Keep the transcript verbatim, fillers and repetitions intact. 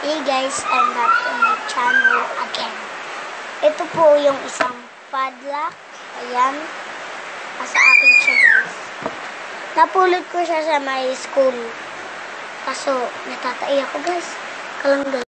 Hey guys, I'm back to my channel again. Ito po yung isang padlock. Ayan. Nasa akin siya guys. Napulot ko siya sa my school. Kaso, natatai ako guys. Kalang guys.